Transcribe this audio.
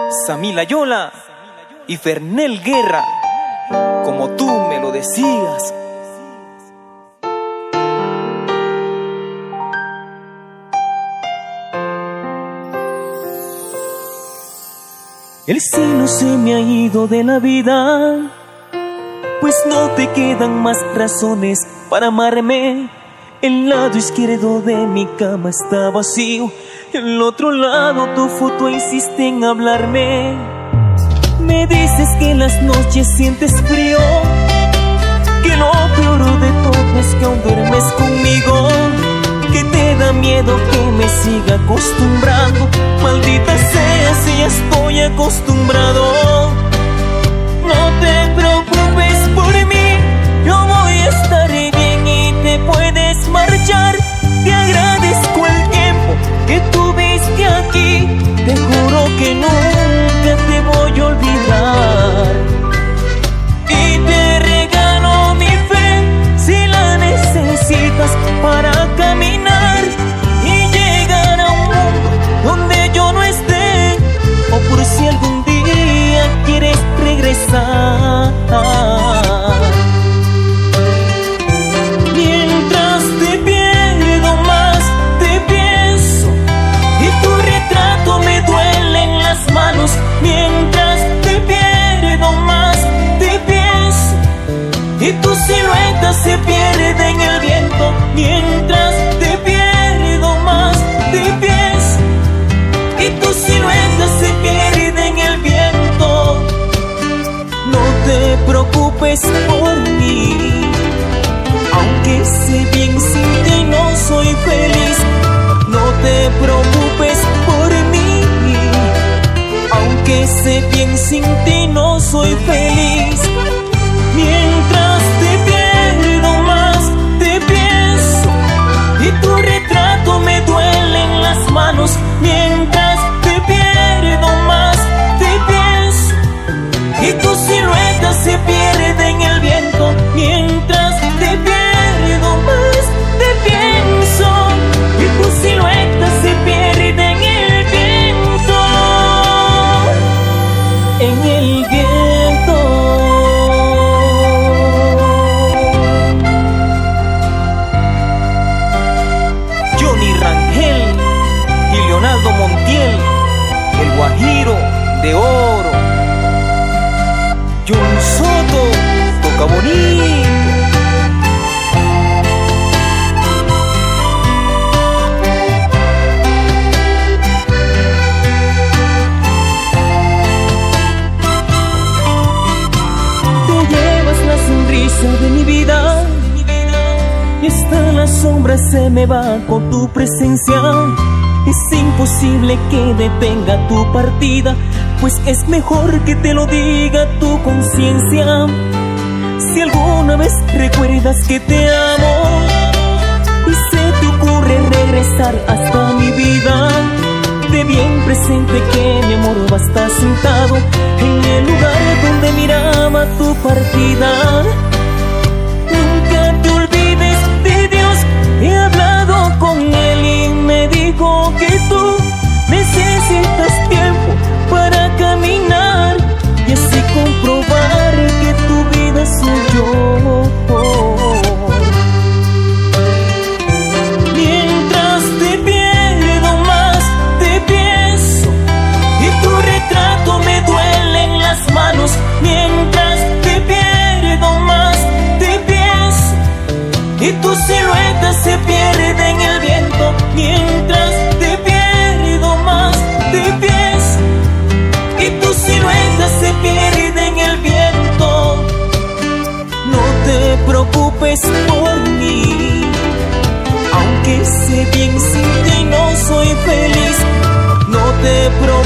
Samila Yola y Fernel Guerra, como tú me lo decías. El cielo se me ha ido de la vida, pues no te quedan más razones para amarme. El lado izquierdo de mi cama está vacío, el otro lado tu foto insiste en hablarme. Me dices que en las noches sientes frío, que lo peor de todo es que aún duermes conmigo, que te da miedo que me siga acostumbrando. Maldita sea si ya estoy acostumbrado. No te preocupes por mí, yo voy a estar bien y te puedes marchar. Te agradezco el tiempo que tuviste aquí, te juro que nunca te voy a olvidar. Y te regalo mi fe si la necesitas para caminar y llegar a un mundo donde yo no esté, o por si algún día quieres regresar. Mientras te pierdo más, te pienso y tu retrato me duele en las manos. Mientras te pierdo más, te pienso y tu silueta se pierde en el viento. Mientras te pierdo más, te pienso y tu silueta se pierde en el viento. No te preocupes por mí, aunque sé bien sin ti no soy feliz. No te preocupes por mí, aunque sé bien sin ti no soy feliz. Mientras te pierdo más, te pienso y tu retrato me duele en las manos. Mientras te pierdo más, te pienso y tu silueta se pierde en el viento. Mientras te pierdo más, te pienso y tu silueta se pierde en el viento. En el viento. Johnny Rangel y Leonardo Montiel, el guajiro de oro. John Soto, toca bonito. Te llevas la sonrisa de mi vida y hasta la sombra se me va con tu presencia. Es imposible que detenga tu partida, pues es mejor que te lo diga tu conciencia. Si alguna vez recuerdas que te amo y se te ocurre regresar hasta mi vida, ten bien presente que mi amor va a estar sentado en el lugar donde miraba tu partida. Nunca te olvides de Dios, he hablado con Él y me dijo que tú necesitas tiempo para caminar y así comprobar que tu vida soy yo. Mientras te pierdo más, te pienso y tu retrato me duele en las manos. Mientras te pierdo más, te pienso y tu silueta se pierde en el viento. Mientras te pierdo más, te pienso y tu silueta se pierde en el viento. No te preocupes por mí, aunque sé bien sin ti no soy feliz. No te preocupes